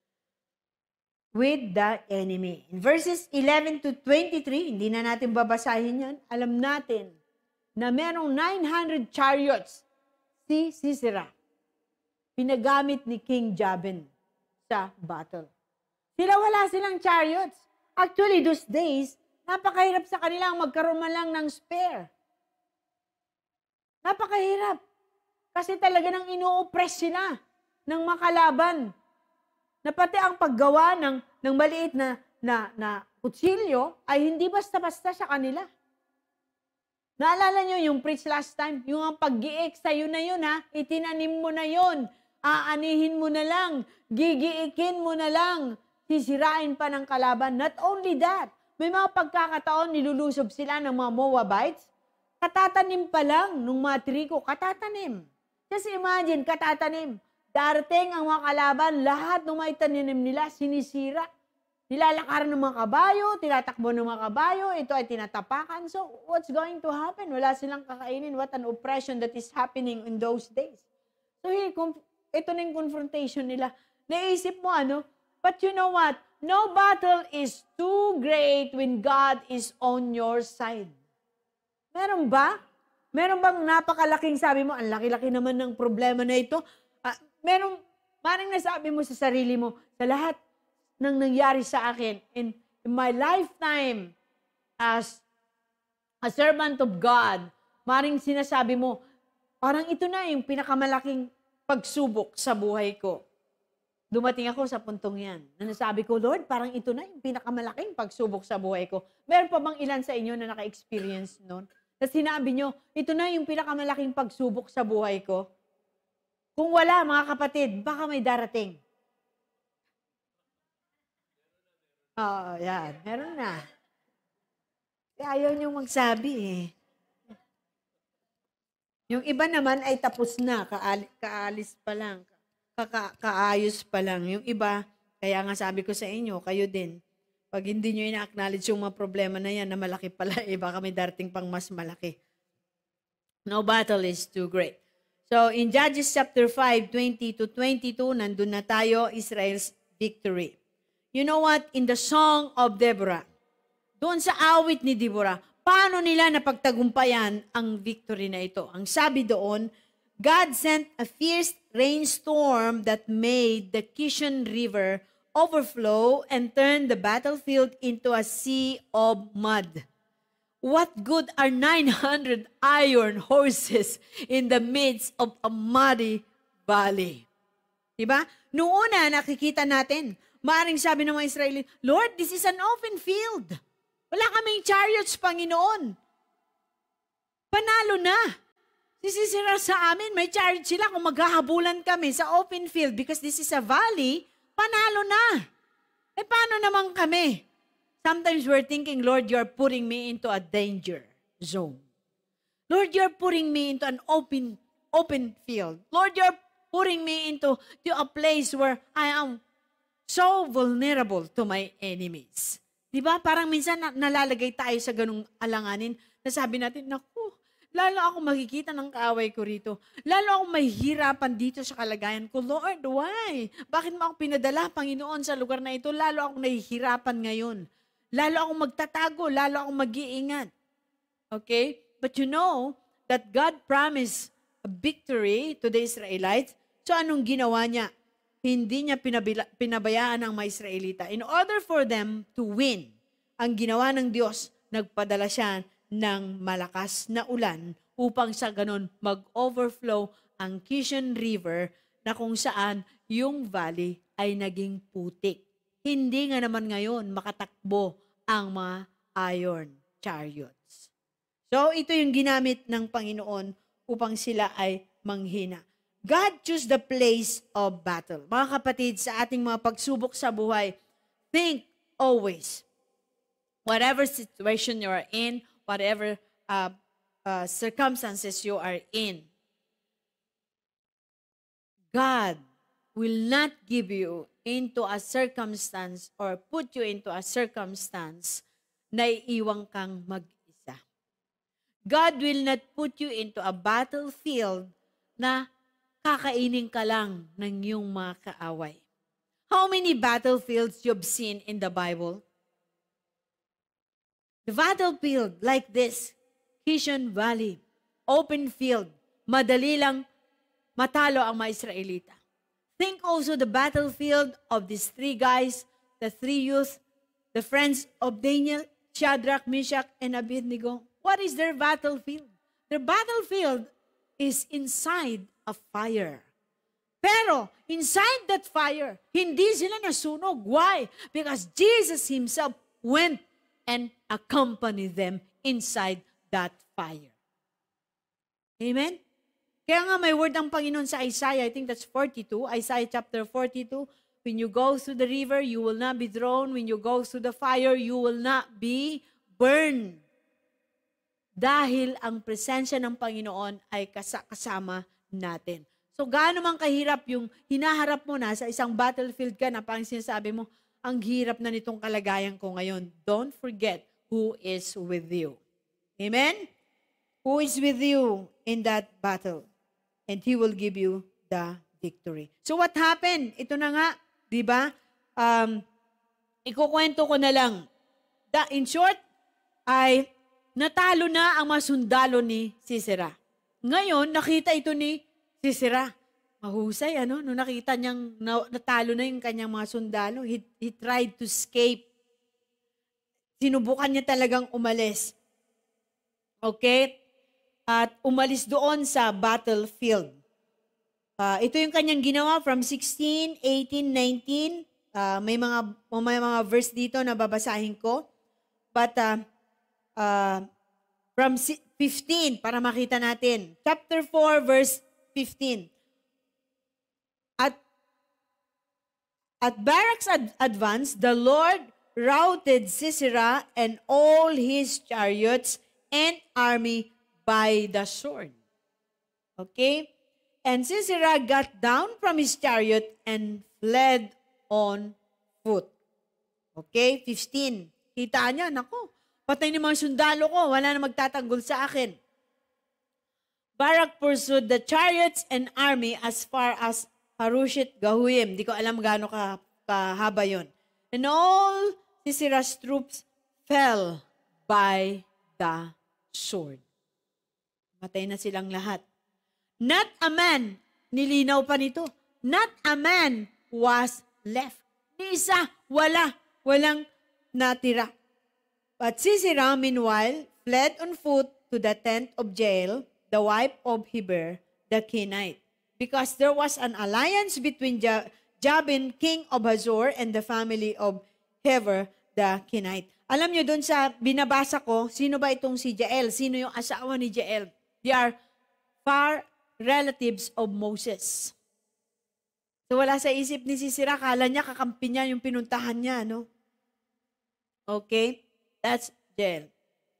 A: with the enemy. In verses 11 to 23, hindi na natin babasahin yan, alam natin na merong 900 chariots si Sisera. Pinagamit ni King Jabin sa battle. Wala silang chariots. Actually, those days, napakahirap sa kanila ang magkaroon man lang ng spare. Napakahirap. Kasi talaga nang ino-oppress sila ng makalaban. Na pati ang paggawa ng maliit na kutsilyo ay hindi basta-basta sa kanila. Naalala nyo yung preach last time? Yung ang pag-giik sa'yo na yun ha, itinanim mo na yun, aanihin mo na lang, gigiikin mo na lang, sisirain pa ng kalaban. Not only that, may mga pagkakataon nilulusob sila ng mga Moabites, katatanim pa lang nung mga trigo, katatanim. Just imagine, katatanim. Darating ang mga kalaban, lahat ng mga itaninim nila, sinisira. Nilalakaran ng mga kabayo, tinatakbo ng mga kabayo, ito ay tinatapakan. So, what's going to happen? Wala silang kakainin. What an oppression that is happening in those days. So, here, ito na yung confrontation nila. Naisip mo, But you know what? No battle is too great when God is on your side. Meron ba? Meron bang napakalaking sabi mo, ang laki-laki naman ng problema na ito? Parang nasabi mo sa sarili mo, sa lahat ng nangyari sa akin in my lifetime as a servant of God, Maring sinasabi mo, parang ito na yung pinakamalaking pagsubok sa buhay ko. Dumating ako sa puntong yan. Nasabi ko, Lord, parang ito na yung pinakamalaking pagsubok sa buhay ko. Meron pa bang ilan sa inyo na naka-experience nun? Na sinabi nyo, ito na yung pinakamalaking pagsubok sa buhay ko? Kung wala, mga kapatid, baka may darating. Oo, yan. Meron na. Ayaw nyo magsabi eh. Yung iba naman ay tapos na, kaalis pa lang, kaayos pa lang. Yung iba, kaya nga sabi ko sa inyo, kayo din, pag hindi nyo ina-acknowledge yung mga problema na yan, na malaki pala, baka may darating pang mas malaki. No battle is too great. So, in Judges chapter 5, 20-22, nandun na tayo, Israel's victory. You know what? In the song of Deborah, doon sa awit ni Deborah, paano nila napagtagumpayan ang victory na ito? Ang sabi doon, God sent a fierce rainstorm that made the Kishon River overflow and turned the battlefield into a sea of mud. What good are 900 iron horses in the midst of a muddy valley? Diba? Noong una, nakikita natin, maaring sabi ng mga Israeli, Lord, this is an open field. Wala kaming chariots, Panginoon. Panalo na. Sisisira sa amin, may chariots sila kung maghahabulan kami sa open field because this is a valley, panalo na. Paano naman kami? Sometimes we're thinking, Lord, you're putting me into a danger zone. Lord, you're putting me into an open field. Lord, you're putting me into a place where I am so vulnerable to my enemies. Diba? Parang minsan nalalagay tayo sa ganung alanganin na sabi natin, naku, lalo ako makikita ng kaaway ko rito. Lalo ako mahihirapan dito sa kalagayan ko. Lord, why? Bakit mo ako pinadala, Panginoon, sa lugar na ito? Lalo ako nahihirapan ngayon. Lalo akong magtatago, lalo akong mag-iingat. Okay? But you know that God promised a victory to the Israelites. So anong ginawa niya? Hindi niya pinabayaan ang mga Israelita. In order for them to win, ang ginawa ng Diyos, nagpadala siya ng malakas na ulan upang sa ganun mag-overflow ang Kishon River na kung saan yung valley ay naging putik. Hindi nga naman ngayon makatakbo ang mga iron chariots. So ito yung ginamit ng Panginoon upang sila ay manghina. God chose the place of battle. Mga kapatid, sa ating mga pagsubok sa buhay, think always, whatever situation you are in, whatever circumstances you are in, God will not give you into a circumstance or put you into a circumstance na iiwang kang mag-isa. God will not put you into a battlefield na kakainin ka lang ng iyong mga kaaway. How many battlefields you've seen in the Bible? The battlefield like this, Kishon Valley, open field, madali lang matalo ang mga Israelita. Think also the battlefield of these three guys, the three youth, the friends of Daniel, Shadrach, Meshach, and Abednego. What is their battlefield? Their battlefield is inside a fire. Pero inside that fire, hindi sila nasunog. Why? Because Jesus Himself went and accompanied them inside that fire. Amen? Kaya nga may word ang Panginoon sa Isaiah, I think that's 42, Isaiah chapter 42, when you go through the river, you will not be thrown. When you go through the fire, you will not be burned. Dahil ang presensya ng Panginoon ay kasama natin. So gaano man kahirap yung hinaharap mo na sa isang battlefield ka na parang sinasabi mo, ang hirap na nitong kalagayan ko ngayon. Don't forget who is with you. Amen? Who is with you in that battle? And He will give you the victory. So what happened? Ito na nga, di ba? Ikukwento ko na lang. In short, ay natalo na ang mga sundalo ni Sisera. Ngayon, nakita ito ni Sisera. Mahusay, ano? Nung nakita niyang natalo na yung kanyang mga sundalo, he tried to escape. Sinubukan niya talagang umalis. Okay? at umalis doon sa battlefield. Ito yung kanyang ginawa from 16, 18, 19. May mga verse dito na babasahin ko. But from 15, para makita natin. Chapter 4, verse 15. At Barak's advance, the Lord routed Sisera and all his chariots and army by the sword. Okay? And Sisera got down from his chariot and fled on foot. Okay? 15. Kita niya, naku, patay ni mga sundalo ko, wala na magtatanggol sa akin. Barak pursued the chariots and army as far as Harushit Gahuyim. Di ko alam gaano kahaba yun. And all Sisera's troops fell by the sword. Matay na silang lahat. Not a man, nilinaw pa nito, not a man was left. Ni isa, walang natira. But Sisera, meanwhile, fled on foot to the tent of Jael, the wife of Heber, the Kenite, because there was an alliance between Jabin, king of Hazor, and the family of Heber, the Kenite. Alam nyo, doon sa binabasa ko, sino ba itong si Jael? Sino yung asawa ni Jael? They are far relatives of Moses. So wala sa isip ni Sisera, kala niya kakampi niya yung pinuntahan niya, no? Okay? That's Jael.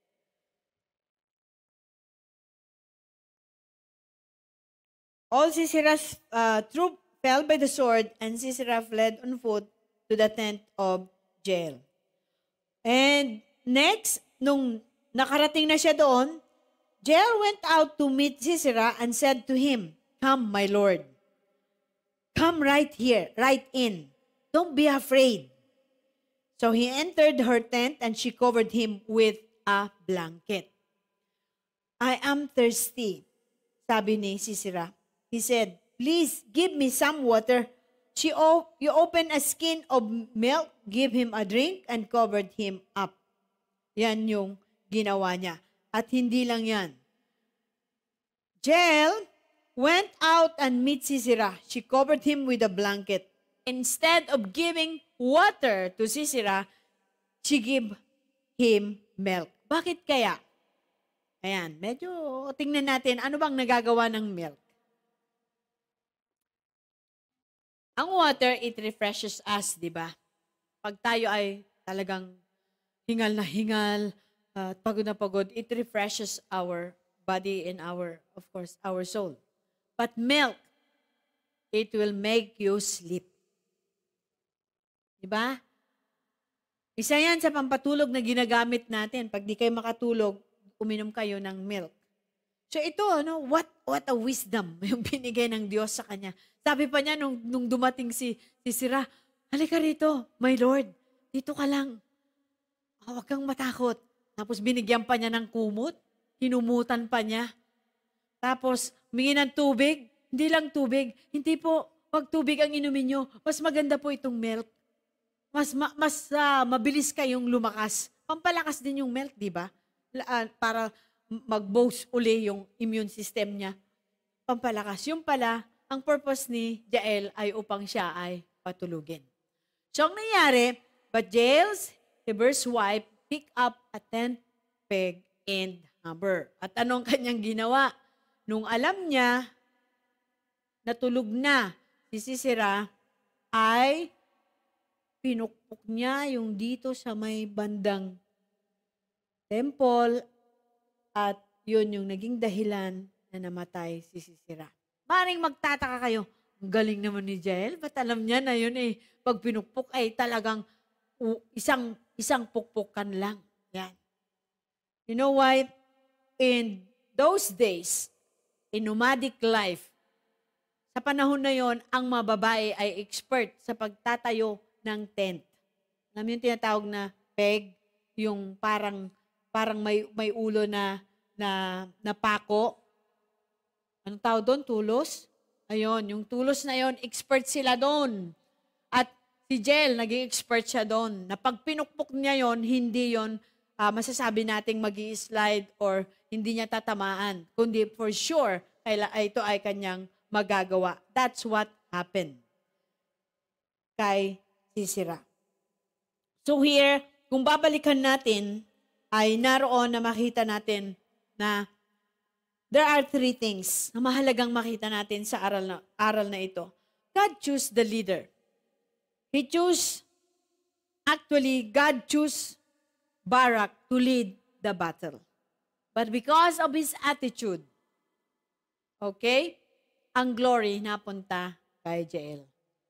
A: All Sisera's troop fell by the sword, and Sisera fled on foot to the tent of Jael. And next, nung nakarating na siya doon, Jael went out to meet Sisera and said to him, "Come, my lord. Come right here, right in. Don't be afraid." So he entered her tent and she covered him with a blanket. "I am thirsty," sabi ni Sisera. He said, "Please give me some water." You opened a skin of milk, give him a drink, and covered him up. Yan yung ginawa niya. At hindi lang yan. Jael went out and met Sisera. She covered him with a blanket. Instead of giving water to Sisera, she gave him milk. Bakit kaya? Ayan, medyo tingnan natin ano bang nagagawa ng milk. Ang water, it refreshes us, di ba? Pag tayo ay talagang hingal na hingal, pagod na pagod, it refreshes our body and of course, our soul. But milk, it will make you sleep. Di ba? Isa yan sa pampatulog na ginagamit natin. Pag di kayo makatulog, uminom kayo ng milk. So ito, what a wisdom yung binigay ng Diyos sa kanya. Sabi pa niya nung dumating si Sisera, "Halika rito, my Lord, dito ka lang. Huwag kang matakot." Tapos binigyan pa niya ng kumot, hinumutan pa niya. Tapos humingi ng tubig, hindi lang tubig, hindi po, wag tubig ang inumin nyo, mas maganda po itong milk. Mas mabilis kayong lumakas. Pampalakas din yung milk, di ba? Para mag-boost uli yung immune system niya. Pampalakas. Yung pala, ang purpose ni Jael ay upang siya ay patulugin. So, ang nangyari, but Jael's Heber's wife picked up a tent peg and hammer. At anong kanyang ginawa? Nung alam niya, natulog na si Sisera, ay pinukpok niya yung dito sa may bandang temple at yun yung naging dahilan na namatay si Sisera. Maring magtataka kayo, ang galing naman ni Jael, ba't alam niya na yun pag pinukpok ay talagang isang pukpukan lang. Yan. You know why? In those days, in nomadic life, sa panahon na yon, ang mga babae ay expert sa pagtatayo ng tent. Alam mo yung tinatawag na peg, yung parang may ulo na pako. Anong tawag doon? Tulos? Ayun, yung tulos na yon, expert sila doon. At si Jael, naging expert siya doon. Na pag pinukpok niya yon, hindi yon masasabi nating mag-i-slide or hindi niya tatamaan, kundi for sure, ito ay kanyang magagawa. That's what happened kay Sisera. So here, kung babalikan natin, ay naroon na makita natin na there are three things na mahalagang makita natin sa aral na ito. God chose the leader. God chose Barak to lead the battle. But because of his attitude, okay, ang glory napunta kay Jael.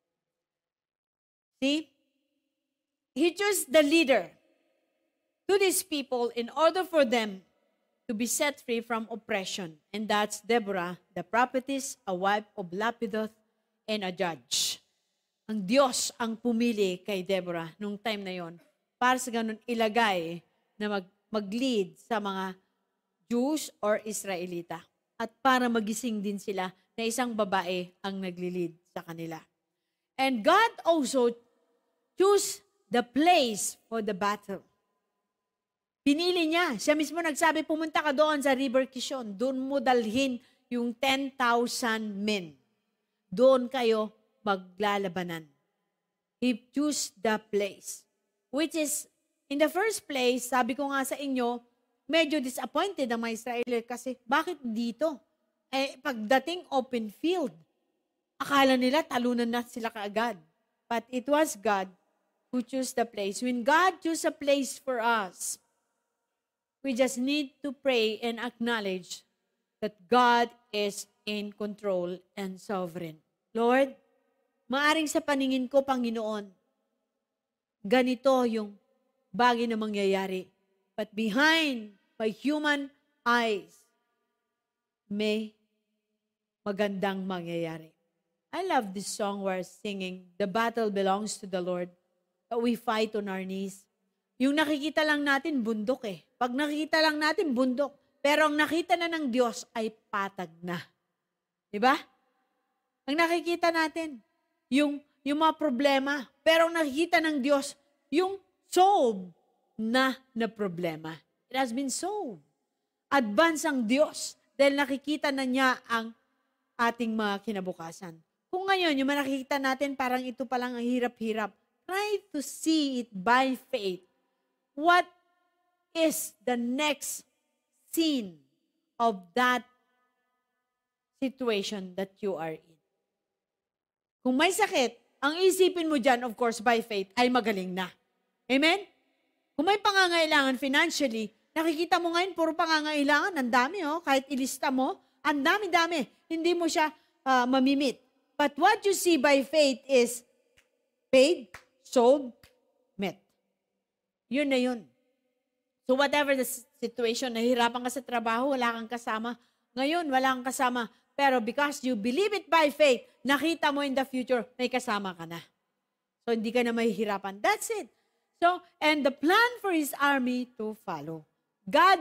A: See? He chose the leader to these people in order for them to be set free from oppression. And that's Deborah, the prophetess, a wife of Lapidoth, and a judge. Ang Diyos ang pumili kay Deborah nung time na yon para sa ganun ilagay na mag-lead sa mga Jews or Israelita. At para magising din sila na isang babae ang nagli-lead sa kanila. And God also chose the place for the battle. Pinili niya. Siya mismo nagsabi, pumunta ka doon sa River Kishon. Doon mo dalhin yung 10,000 men. Doon kayo maglalabanan. He chose the place. Which is, in the first place, sabi ko nga sa inyo, medyo disappointed ang mga Israeli kasi bakit dito? Pagdating open field, akala nila talunan na sila kaagad. But it was God who chose the place. When God chose a place for us, we just need to pray and acknowledge that God is in control and sovereign. Lord, maaring sa paningin ko, Panginoon, ganito yung bagay na mangyayari. But behind my human eyes, may magandang mangyayari. I love this song we're singing, The Battle Belongs to the Lord, that we fight on our knees. Yung nakikita lang natin, bundok eh. Pag nakikita lang natin, bundok. Pero ang nakita na ng Diyos ay patag na. Diba? Ang nakikita natin, yung mga problema. Pero ang nakikita ng Diyos, yung solved na problema. It has been solved. Advance ang Diyos dahil nakikita na niya ang ating mga kinabukasan. Kung ngayon, yung nakikita natin, parang ito palang ang hirap-hirap. Try to see it by faith. What is the next scene of that situation that you are in? Kung may sakit, ang isipin mo dyan, of course, by faith, ay magaling na. Amen? Kung may pangangailangan financially, nakikita mo ngayon, puro pangangailangan, ang dami, kahit ilista mo, ang dami-dami, hindi mo siya mamimit. But what you see by faith is paid, sold, met. Yun na yun. So whatever the situation, nahihirapan ka sa trabaho, wala kang kasama. Ngayon, wala kang kasama. Pero because you believe it by faith, nakita mo in the future, may kasama ka na. So hindi ka na mahihirapan. That's it. So, and the plan for His army to follow. God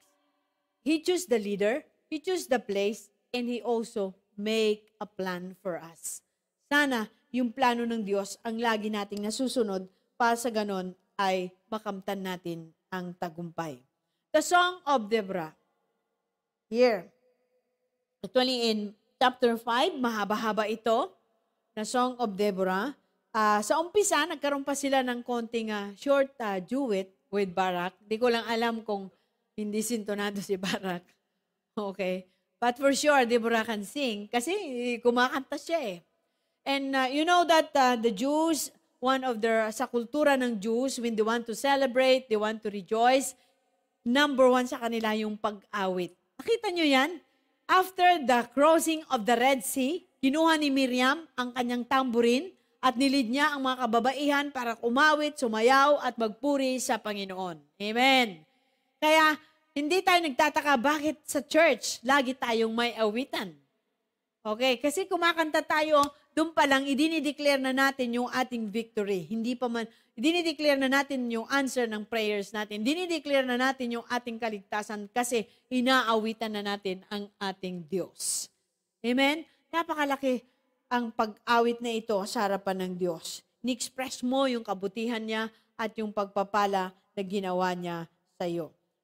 A: He choose the leader, He choose the place, and He also make a plan for us. Sana yung plano ng Diyos ang lagi nating nasusunod para sa ganon ay makamtan natin ang tagumpay. The Song of Deborah. Here. Actually in chapter 5, mahaba-haba ito, na Song of Deborah. Sa umpisa, nagkaroon pa sila ng konting short duet with Barak. Di ko lang alam kung hindi sintonado si Barak. Okay. But for sure, Deborah can sing kasi kumakanta siya eh. And you know that the Jews, sa kultura ng Jews, when they want to celebrate, they want to rejoice, number one sa kanila yung pag-awit. Nakita nyo yan? After the crossing of the Red Sea, kinuha ni Miriam ang kanyang tamburin at nilid niya ang mga kababaihan para umawit, sumayaw at magpuri sa Panginoon. Amen. Kaya, hindi tayo nagtataka bakit sa church lagi tayong may awitan. Okay, kasi kumakanta tayo, doon pa lang, idinideclare na natin yung ating victory. Idinideclare na natin yung answer ng prayers natin. Idinideclare na natin yung ating kaligtasan kasi inaawitan na natin ang ating Diyos. Amen? Napakalaki ang pag-awit na ito sa harapan ng Diyos. Ni-express mo yung kabutihan niya at yung pagpapala na ginawa niya sa iyo.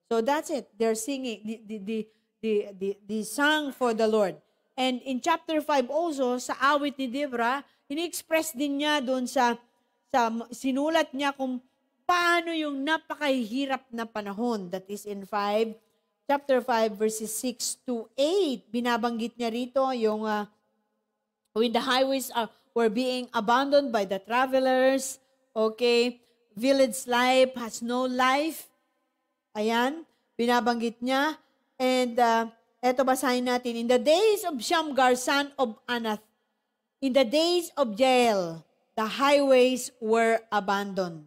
A: So that's it. They're singing the song for the Lord. And in chapter 5 also, sa awit ni Deborah, ini-express din niya doon sa sinulat niya kung paano yung napakahirap na panahon. That is in chapter 5, verses 6 to 8. Binabanggit niya rito yung when the highways were being abandoned by the travelers, okay, village life has no life. Ayan, binabanggit niya. And eto basahin natin. In the days of Shamgar, son of Anath, in the days of Jael, the highways were abandoned.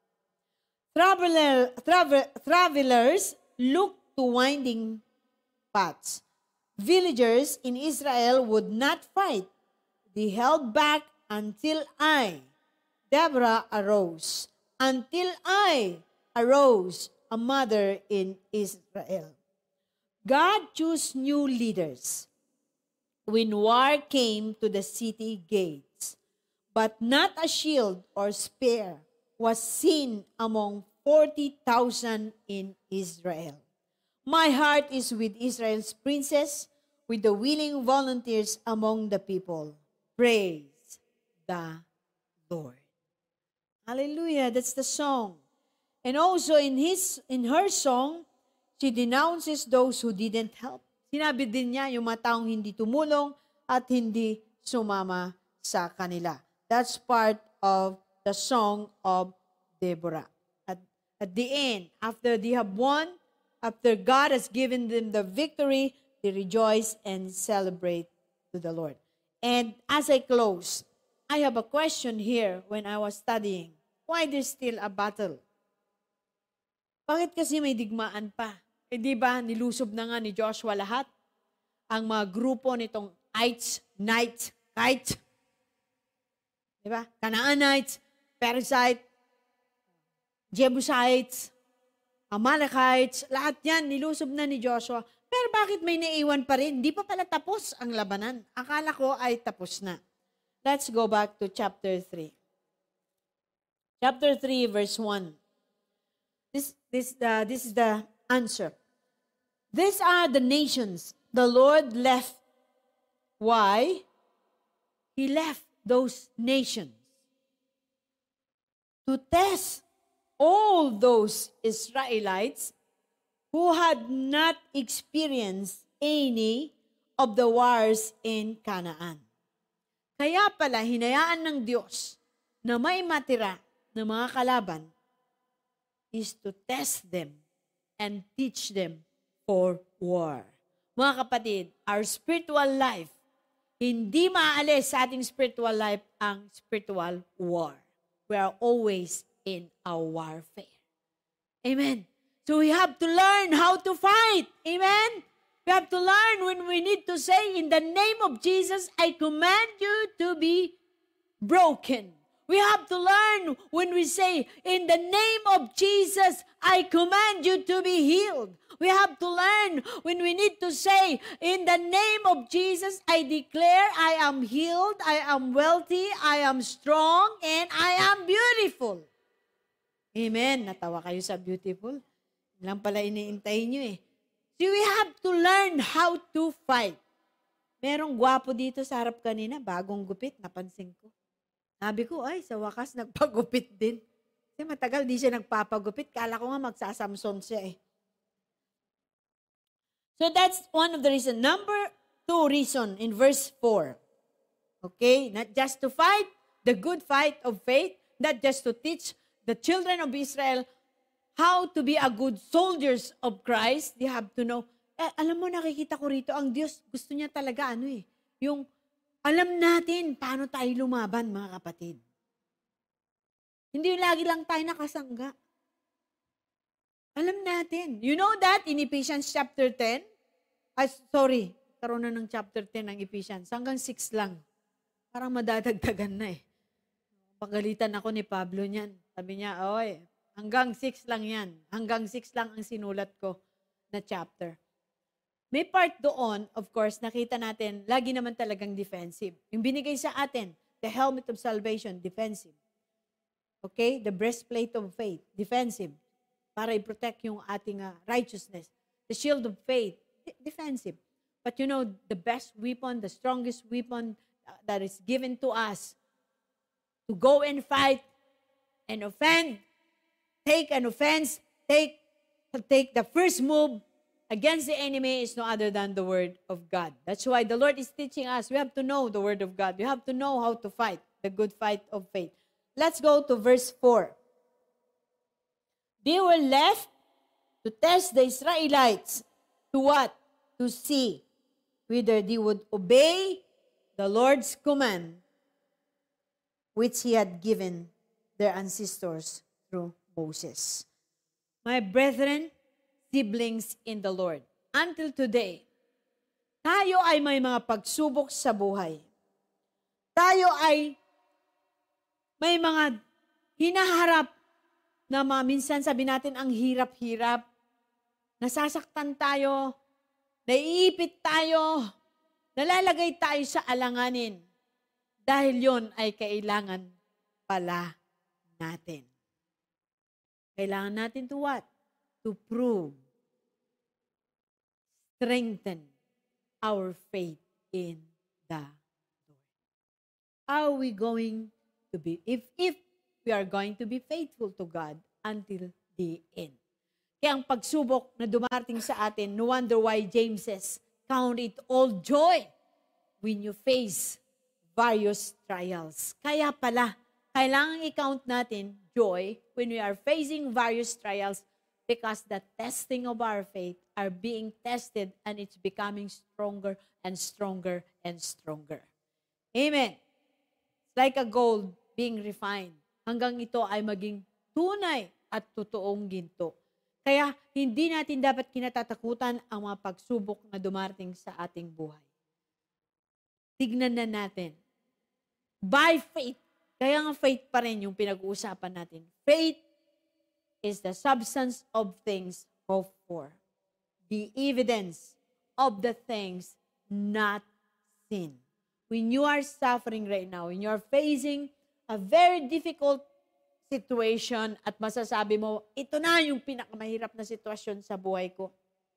A: Travelers looked to winding paths. Villagers in Israel would not fight. They held back until I, Deborah, arose. Until I arose, a mother in Israel. God chose new leaders when war came to the city gates, but not a shield or spear was seen among 40,000 in Israel. My heart is with Israel's princes, with the willing volunteers among the people. Praise the Lord. Hallelujah, that's the song. And also in her song, she denounces those who didn't help. Sinabi din niya yung mga taong hindi tumulong at hindi sumama sa kanila. That's part of the song of Deborah. At the end, after they have won, after God has given them the victory, they rejoice and celebrate to the Lord. And as I close, I have a question here when I was studying. Why there's still a battle? Bakit kasi may digmaan pa? Eh di ba, nilusob na nga ni Joshua lahat? Ang mga grupo nitong Knights, di ba? Canaanites, Perizzites, Jebusites, Amalekites, lahat yan, nilusob na ni Joshua. Pero bakit may naiwan pa rin? Di pa pala tapos ang labanan. Akala ko ay tapos na. Let's go back to chapter 3. Chapter 3, verse 1. This is the answer. These are the nations the Lord left. Why? He left those nations to test all those Israelites who had not experienced any of the wars in Canaan. Kaya pala, hinayaan ng Diyos na may matira na mga kalaban is to test them and teach them for war. Mga kapatid, our spiritual life, hindi maaalis sa ating spiritual life ang spiritual war. We are always in a warfare. Amen. So we have to learn how to fight. Amen. We have to learn when we need to say, in the name of Jesus, I command you to be broken. We have to learn when we say, in the name of Jesus, I command you to be healed. We have to learn when we need to say, in the name of Jesus, I declare I am healed, I am wealthy, I am strong, and I am beautiful. Amen. Natawa kayo sa beautiful. Lang pala iniintay nyo eh. So we have to learn how to fight. Merong gwapo dito sa harap kanina, bagong gupit, napansin ko. Sabi ko, ay, sa wakas, nagpagupit din. Kasi matagal di siya nagpapagupit. Kala ko nga magsasamson siya eh. So that's one of the reasons. Number 2 reason in verse 4. Okay? Not just to fight the good fight of faith, not just to teach the children of Israel how to be a good soldiers of Christ. They have to know. Alam mo, nakikita ko rito, ang Diyos gusto niya talaga yung alam natin paano tayo lumaban, mga kapatid. Hindi lagi lang tayo nakasangga. Alam natin. You know that in Ephesians chapter 10? Karoon na ng chapter 10 ng Ephesians. Hanggang 6 lang. Parang madadagdagan na eh. Pagalitan ako ni Pablo niyan. Sabi niya, oy, hanggang 6 lang yan. Hanggang 6 lang ang sinulat ko na chapter. May part doon, of course, nakita natin, lagi naman talagang defensive. Yung binigay sa atin, the helmet of salvation, defensive. Okay? The breastplate of faith, defensive. para i-protect yung ating righteousness. The shield of faith, defensive. But you know, the best weapon, the strongest weapon that is given to us to go and fight and offend, take an offense, take the first move against the enemy is no other than the Word of God. That's why the Lord is teaching us. We have to know the Word of God. We have to know how to fight the good fight of faith. Let's go to verse 4. They were left to test the Israelites. To what? To see whether they would obey the Lord's command, which He had given their ancestors through Moses. My brethren, siblings in the Lord, until today, tayo ay may mga pagsubok sa buhay. Tayo ay may mga hinaharap na minsan sabi natin ang hirap-hirap. Nasasaktan tayo, naiipit tayo, nalalagay tayo sa alanganin. Dahil yon ay kailangan pala natin. Kailangan natin to what? To prove, strengthen our faith in the Lord. How are we going to be, if we are going to be faithful to God until the end? Kaya ang pagsubok na dumating sa atin, no wonder why James says, count it all joy when you face various trials. Kaya pala, kailangan i-count natin joy when we are facing various trials because the testing of our faith are being tested and it's becoming stronger and stronger and stronger. Amen. It's like a gold being refined. Hanggang ito ay maging tunay at totoong ginto. Kaya hindi natin dapat kinatatakutan ang mga pagsubok na dumarating sa ating buhay. Tignan na natin. By faith, kaya nga faith pa rin yung pinag-uusapan natin. Faith is the substance of things hoped for. The evidence of the things not seen. When you are suffering right now, when you are facing a very difficult situation at masasabi mo, ito na yung pinakamahirap na sitwasyon sa buhay ko.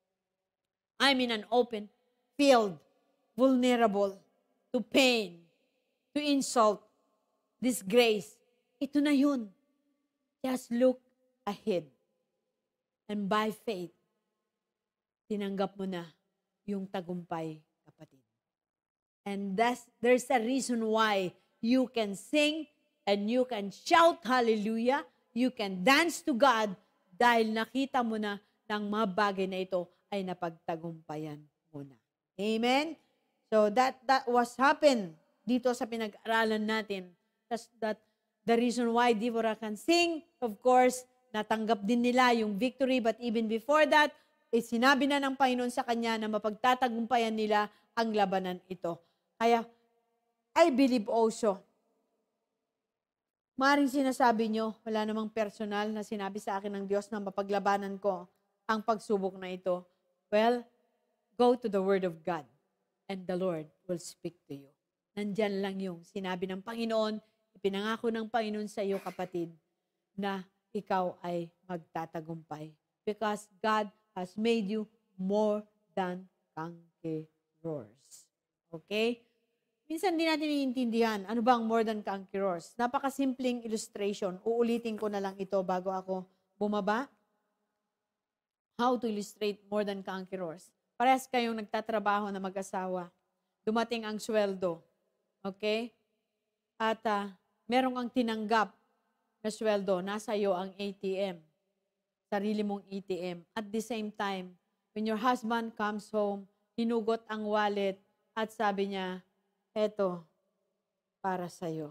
A: I'm in an open field, vulnerable to pain, to insult, disgrace. Ito na yun. Just look ahead. And by faith, tinanggap mo na yung tagumpay, kapatid. And there's a reason why you can sing and you can shout hallelujah, you can dance to God dahil nakita mo na ng mga bagay na ito ay napagtagumpayan mo na. Amen? So that was happened dito sa pinag-aralan natin. That the reason why Deborah can sing, of course, natanggap din nila yung victory, but even before that, sinabi na ng Panginoon sa kanya na mapagtatagumpayan nila ang labanan ito. Kaya, I believe also, maaaring sinasabi nyo, wala namang personal na sinabi sa akin ng Diyos na mapaglabanan ko ang pagsubok na ito. Well, go to the Word of God and the Lord will speak to you. Nandyan lang yung sinabi ng Panginoon, ipinangako ng Panginoon sa iyo, kapatid, na ikaw ay magtatagumpay. Because God has made you more than conquerors. Okay? Minsan din natin iintindihan, ano ba ang more than conquerors? Napakasimpleng illustration. Uulitin ko na lang ito bago ako bumaba. How to illustrate more than conquerors. Parehas kayong nagtatrabaho na mag-asawa. Dumating ang sweldo. Okay? At merong ang tinanggap na sweldo. Nasa iyo ang ATM. Sarili mong ATM. At the same time, when your husband comes home, hinugot ang wallet at sabi niya, eto, para sa'yo.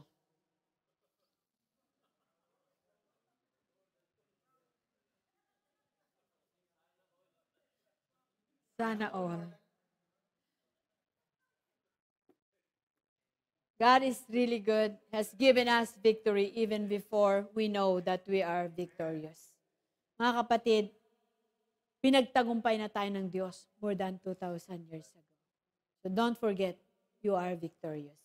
A: Sana all. God is really good, has given us victory even before we know that we are victorious. Mga kapatid, pinagtagumpay na tayo ng Diyos more than 2,000 years ago. So don't forget, you are victorious.